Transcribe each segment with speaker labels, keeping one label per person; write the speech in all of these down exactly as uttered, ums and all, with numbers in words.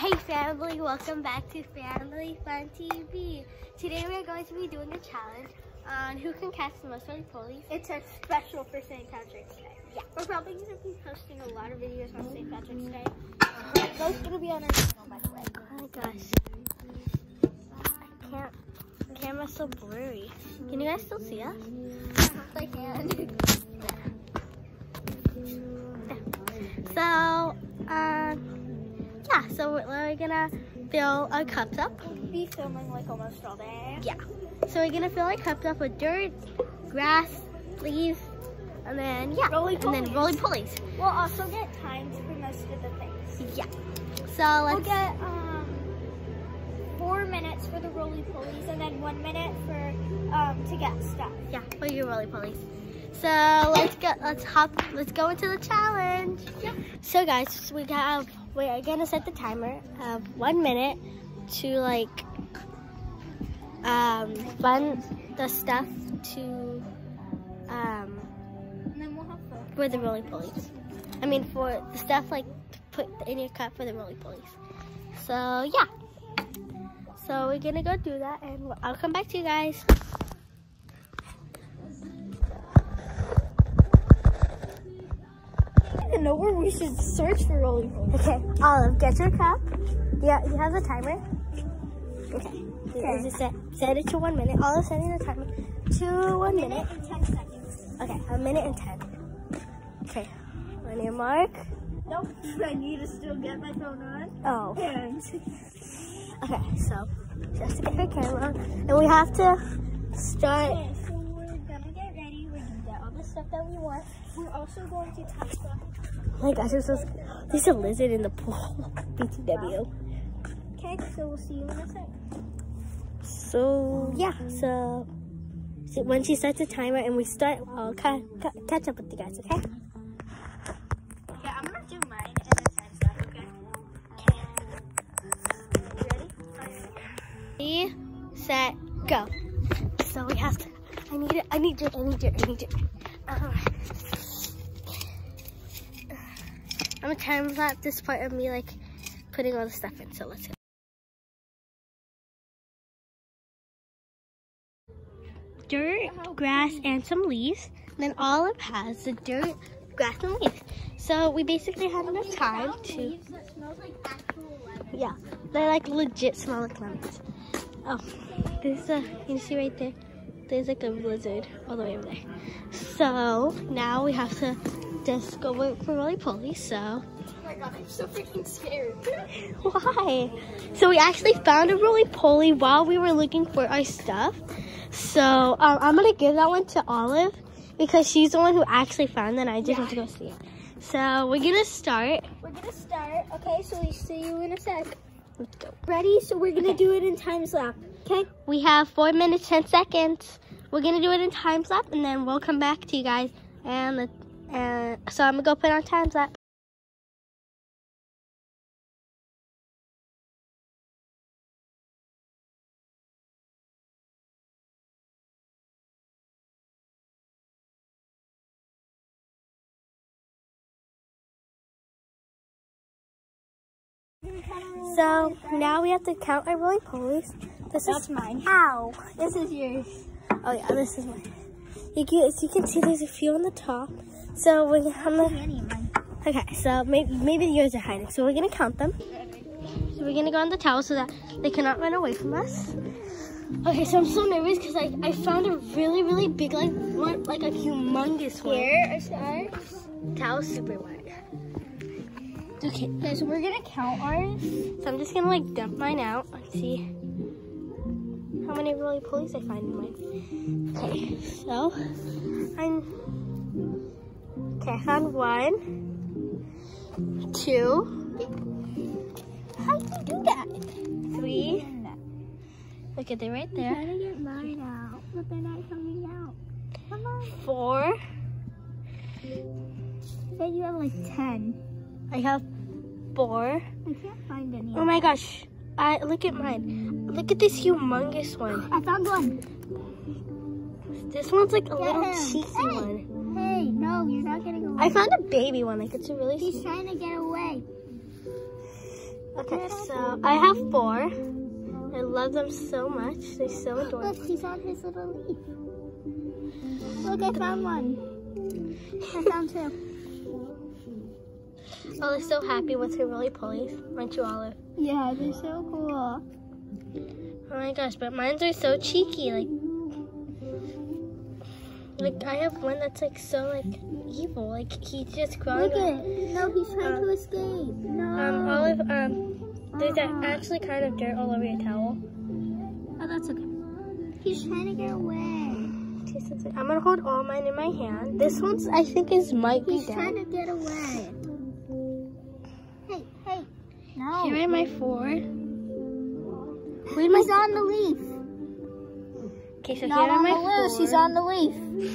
Speaker 1: Hey family, welcome back to Family Fun T V. Today we are going to be doing a challenge on who can catch the most pollies.
Speaker 2: It's a special for Saint Patrick's Day.
Speaker 1: Yeah.
Speaker 2: We're probably going to be posting a lot of videos on Saint Patrick's Day. They're both going to be on our channel, by the way.
Speaker 1: Oh my gosh. I can't, the camera's so blurry. Can you guys still see us?
Speaker 2: I can.
Speaker 1: So, um, yeah, so we're, we're gonna fill our cups up.
Speaker 2: We'll be filming like almost all day.
Speaker 1: Yeah. So we're gonna fill our cups up with dirt, grass, leaves, and then yeah,
Speaker 2: Roly
Speaker 1: and then roly polies.
Speaker 2: We'll also get times for most of the things.
Speaker 1: Yeah. So let's
Speaker 2: we'll get um four minutes for the roly polies and then one minute for um to get stuff.
Speaker 1: Yeah, for your roly polies. So let's go. Let's hop. Let's go into the challenge.
Speaker 2: Yep.
Speaker 1: So guys, we have. We are gonna set the timer of one minute to like um run the stuff to um
Speaker 2: And then we'll have fun.
Speaker 1: for the roly polies. I mean for the stuff like to put in your cup for the roly polies. So yeah. So we're gonna go do that, and I'll come back to you guys.
Speaker 2: I don't know where we should search for roly polies.
Speaker 1: Okay, Olive, get your cup. Yeah, you have the timer. Okay.
Speaker 2: Okay.
Speaker 1: Just set, set it to one minute. Olive, setting the timer to one
Speaker 2: A minute
Speaker 1: minute.
Speaker 2: and ten seconds.
Speaker 1: Okay, a minute and ten. Okay, on your mark.
Speaker 2: Nope, I need to still get my phone on.
Speaker 1: Oh.
Speaker 2: And
Speaker 1: Okay, so just to get her camera on, and we have to start.
Speaker 2: okay, so we're gonna get ready. We're gonna get all the stuff that we want. We're also going to touch the.
Speaker 1: Oh my gosh, there's, this, there's a lizard in the pool. B T W.
Speaker 2: Okay, so we'll see you in a sec.
Speaker 1: So yeah, so, so when she starts the timer and we start, I'll ca ca catch up with you guys, okay?
Speaker 2: Yeah, I'm gonna do mine and then time stuff, okay? Okay. You ready?
Speaker 1: Ready, set, go. So we have to, I need it, I need it, I need it, I need it. Um, I'm gonna time lapse this part of me like putting all the stuff in, so let's go. Dirt, grass, and some leaves. And then Olive has the dirt, grass, and leaves. So we basically had enough time to.
Speaker 2: Leaves that smells like actual lemon.
Speaker 1: Yeah, they like legit smell like lemons. Oh, there's a, you see right there? There's like a lizard all the way over there. So now we have to just go work for roly polies. So.
Speaker 2: Oh my god, I'm so freaking scared.
Speaker 1: Why? So we actually found a roly poly while we were looking for our stuff. So um, I'm gonna give that one to Olive because she's the one who actually found it and I just
Speaker 2: Yeah.
Speaker 1: want to go see it. So we're gonna start.
Speaker 2: We're gonna start. Okay, so we see you in a sec.
Speaker 1: Let's go.
Speaker 2: Ready? So we're gonna do it in time lapse. Okay?
Speaker 1: We have four minutes, ten seconds. We're gonna do it in time lapse and then we'll come back to you guys. And, the, and so I'm gonna go put on time lapse. So now we have to count our roly polies. This
Speaker 2: That's
Speaker 1: is
Speaker 2: mine.
Speaker 1: Ow!
Speaker 2: This is yours.
Speaker 1: Oh yeah, this is mine. You can, as you can see, there's a few on the top. So we're gonna, I'm gonna,
Speaker 2: Any of mine.
Speaker 1: okay. So maybe maybe yours are hiding. So we're gonna count them. So we're gonna go on the towel so that they cannot run away from us. Okay, so I'm so nervous because I I found a really really big like one like a humongous one.
Speaker 2: Here is ours.
Speaker 1: Towel's super wet. Okay,
Speaker 2: Okay, so we're gonna count ours.
Speaker 1: so I'm just gonna like dump mine out and see how many roly polies I find in mine. Okay, so I'm okay. I found one, two.
Speaker 2: How do you do that?
Speaker 1: Three. Look at it right
Speaker 2: I'm
Speaker 1: there.
Speaker 2: trying to get mine out, but they're not coming out. Come on.
Speaker 1: Four.
Speaker 2: I bet you have like ten.
Speaker 1: I have four.
Speaker 2: I can't find any.
Speaker 1: Oh my gosh. I look at mine. Look at this humongous one.
Speaker 2: I found one.
Speaker 1: This one's like a
Speaker 2: Get
Speaker 1: little
Speaker 2: him.
Speaker 1: cheeky
Speaker 2: Hey.
Speaker 1: one.
Speaker 2: Hey, no, you're not getting away.
Speaker 1: I found a baby one. Like it's a really.
Speaker 2: He's trying to get away.
Speaker 1: Okay, so I have four. I love them so much. They're so adorable.
Speaker 2: Look, he's on his little leaf. Look, I found one. I found two.
Speaker 1: Olive's so happy with her roly polies. Aren't you, Olive?
Speaker 2: Yeah, they're so cool.
Speaker 1: Oh my gosh, but mine are so cheeky. Like, like I have one that's like so like evil. Like he's just crawling.
Speaker 2: Look at it. No, he's trying
Speaker 1: um,
Speaker 2: to escape. No.
Speaker 1: Um, Olive, um, there's
Speaker 2: Uh-uh.
Speaker 1: actually kind of dirt all over your towel.
Speaker 2: Oh, that's okay. He's trying to get away.
Speaker 1: I'm gonna hold all mine in my hand. This one's, I think, is might be
Speaker 2: He's
Speaker 1: dead.
Speaker 2: trying to get away. Hey, hey. No.
Speaker 1: Here are my four. Wait,
Speaker 2: He's
Speaker 1: my...
Speaker 2: on the leaf.
Speaker 1: Okay, so
Speaker 2: Not
Speaker 1: here are
Speaker 2: on
Speaker 1: my
Speaker 2: the loose.
Speaker 1: four.
Speaker 2: He's on the leaf.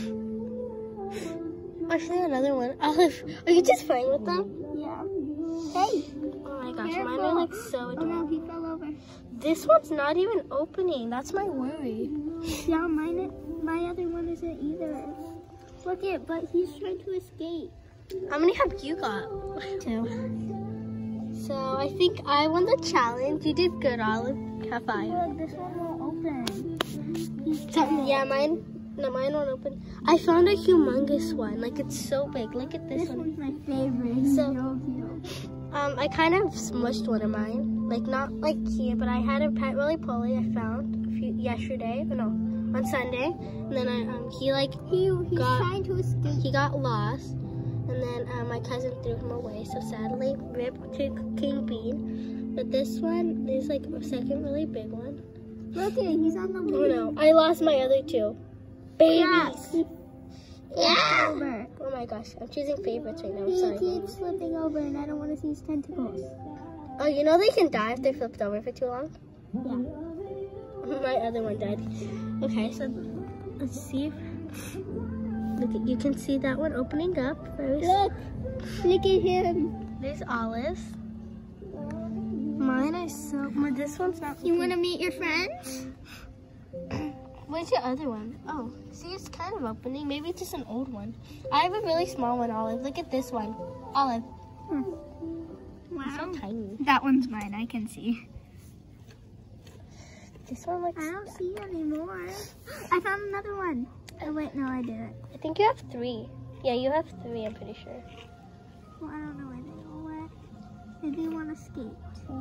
Speaker 1: I see another one. Olive, are you just playing with them?
Speaker 2: Yeah. Hey.
Speaker 1: Oh my gosh,
Speaker 2: Careful.
Speaker 1: mine are like so
Speaker 2: Oh
Speaker 1: adorable.
Speaker 2: no, he fell over.
Speaker 1: This one's not even opening. That's my worry.
Speaker 2: Yeah, mine. My other one isn't either. Look it, but he's trying to escape.
Speaker 1: How many have you got?
Speaker 2: Two.
Speaker 1: So I think I won the challenge. You did good, Olive. High five.
Speaker 2: Look, this one won't open. He's
Speaker 1: So,
Speaker 2: dead.
Speaker 1: yeah, mine. No, mine won't open. I found a humongous one. Like it's so big. Look at this,
Speaker 2: This
Speaker 1: one.
Speaker 2: one's my favorite. He's
Speaker 1: So-
Speaker 2: so cute.
Speaker 1: Um, I kind of smushed one of mine. Like not like here, but I had a pet roly poly I found a few, yesterday. Oh, no, on Sunday. And then I um he like
Speaker 2: He, he's
Speaker 1: got-
Speaker 2: trying to escape.
Speaker 1: he got lost. And then uh, my cousin threw him away. So sadly, rip to King Bean. But this one is like a second really big one.
Speaker 2: Look at it, he's on the
Speaker 1: Oh
Speaker 2: leaf.
Speaker 1: no, I lost my other two. Babies.
Speaker 2: He
Speaker 1: Yeah.
Speaker 2: over.
Speaker 1: Oh my gosh, I'm choosing favorites right now. I'm
Speaker 2: He
Speaker 1: sorry.
Speaker 2: keeps flipping over and I don't want to see his tentacles.
Speaker 1: Oh, you know they can die if they're flipped over for too long?
Speaker 2: Yeah.
Speaker 1: My other one died. Okay, so let's see. Look, at, you can see that one opening up. Very
Speaker 2: Look, look at him.
Speaker 1: There's Olive's. Mine are so. Well, this one's not.
Speaker 2: You want to meet your friends?
Speaker 1: Where's your other one? Oh, see, it's kind of opening. Maybe it's just an old one. I have a really small one, Olive. Look at this one, Olive.
Speaker 2: Hmm.
Speaker 1: It's so
Speaker 2: Wow.
Speaker 1: tiny.
Speaker 2: That one's mine, I can see.
Speaker 1: This one looks.
Speaker 2: I don't see anymore. I found another one. Oh wait, no, I didn't.
Speaker 1: I think you have three. Yeah, you have three. I'm pretty sure.
Speaker 2: Well, I don't know where they all went. Maybe one escaped.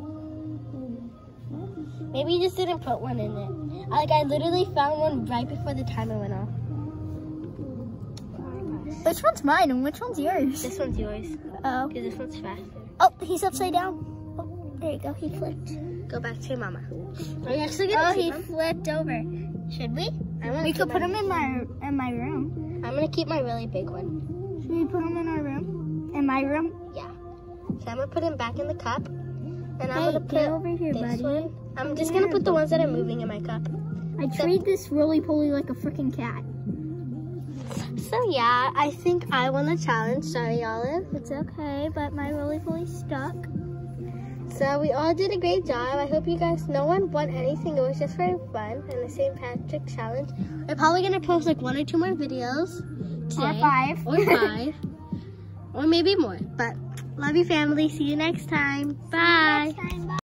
Speaker 1: Maybe you just didn't put one in it. Like I literally found one right before the timer went off.
Speaker 2: Which one's mine and which one's yours?
Speaker 1: This one's yours
Speaker 2: Oh.
Speaker 1: because this one's faster.
Speaker 2: Oh, he's upside down. Oh, there you go. He flipped.
Speaker 1: Go back to your mama. Are you actually gonna
Speaker 2: Oh,
Speaker 1: keep
Speaker 2: he
Speaker 1: him?
Speaker 2: flipped over.
Speaker 1: Should we? I'm gonna
Speaker 2: We
Speaker 1: keep
Speaker 2: could put
Speaker 1: my,
Speaker 2: him in my in my room.
Speaker 1: I'm gonna keep my really big one.
Speaker 2: Should we put him in our room? In my room?
Speaker 1: Yeah. So I'm gonna put him back in the cup, and I'm
Speaker 2: Hey,
Speaker 1: gonna put
Speaker 2: get over here,
Speaker 1: this
Speaker 2: buddy.
Speaker 1: one. I'm just gonna put the ones that are moving in my cup.
Speaker 2: I treat this roly-poly like a freaking cat.
Speaker 1: So yeah, I think I won the challenge. Sorry, Olive.
Speaker 2: It's okay, but my roly-poly's stuck.
Speaker 1: So we all did a great job. I hope you guys, no one won anything. It was just for fun and the Saint Patrick challenge. We're probably gonna post like one or two more videos today.
Speaker 2: Or five.
Speaker 1: Or five. Or maybe more. But love you, family. See you next time. Bye.
Speaker 2: Next time.